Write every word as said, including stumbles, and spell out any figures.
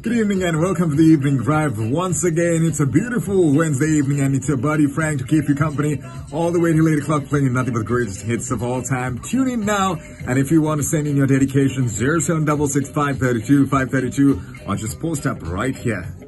Good evening and welcome to the Evening Drive. Once again, it's a beautiful Wednesday evening and it's your buddy Frank to keep you company all the way till eight o'clock, playing nothing but the greatest hits of all time. Tune in now, and if you want to send in your dedications, zero seven six six five three two five three two, or just post up right here.